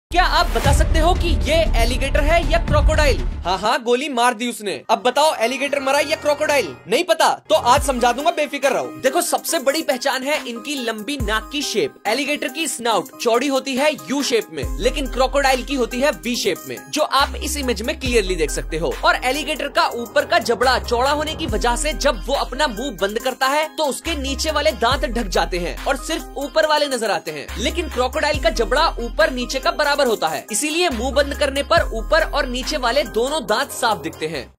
क्या आप बता सकते हो कि ये एलिगेटर है या क्रोकोडाइल? हाँ, गोली मार दी उसने। अब बताओ एलिगेटर मरा या क्रोकोडाइल? नहीं पता तो आज समझा दूंगा, बेफिक्र रहो। देखो, सबसे बड़ी पहचान है इनकी लंबी नाक की शेप। एलिगेटर की स्नाउट चौड़ी होती है यू शेप में, लेकिन क्रोकोडाइल की होती है वी शेप में, जो आप इस इमेज में क्लियरली देख सकते हो। और एलिगेटर का ऊपर का जबड़ा चौड़ा होने की वजह से जब वो अपना मुंह बंद करता है तो उसके नीचे वाले दांत ढक जाते हैं और सिर्फ ऊपर वाले नजर आते हैं। लेकिन क्रोकोडाइल का जबड़ा ऊपर नीचे का बराबर होता है, इसीलिए मुंह बंद करने पर ऊपर और नीचे वाले दोनों दांत साफ दिखते हैं।